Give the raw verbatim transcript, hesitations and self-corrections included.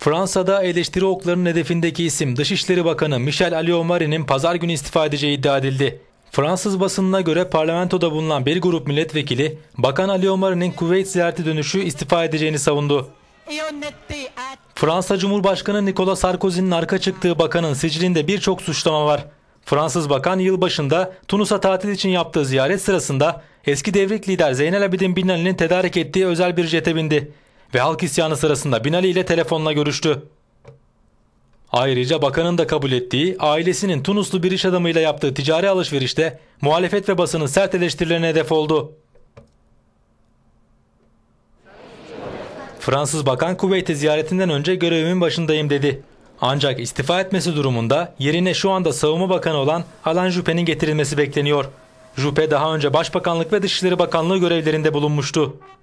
Fransa'da eleştiri oklarının hedefindeki isim Dışişleri Bakanı Michel Alliot-Marí'nin pazar günü istifa edeceği iddia edildi. Fransız basınına göre parlamentoda bulunan bir grup milletvekili, Bakan Alliot-Marí'nin Kuveyt ziyareti dönüşü istifa edeceğini savundu. Fransa Cumhurbaşkanı Nicolas Sarkozy'nin arka çıktığı bakanın sicilinde birçok suçlama var. Fransız bakan yılbaşında Tunus'a tatil için yaptığı ziyaret sırasında eski devrik lider Zeynel Abidin Bin Ali'nin tedarik ettiği özel bir jete bindi ve halk isyanı sırasında Bin Ali ile telefonla görüştü. Ayrıca bakanın da kabul ettiği ailesinin Tunuslu bir iş adamıyla yaptığı ticari alışverişte muhalefet ve basının sert eleştirilerine hedef oldu. Fransız bakan Kuveyt'e ziyaretinden önce görevimin başındayım dedi. Ancak istifa etmesi durumunda yerine şu anda Savunma Bakanı olan Alain Juppé'nin getirilmesi bekleniyor. Juppé daha önce Başbakanlık ve Dışişleri Bakanlığı görevlerinde bulunmuştu.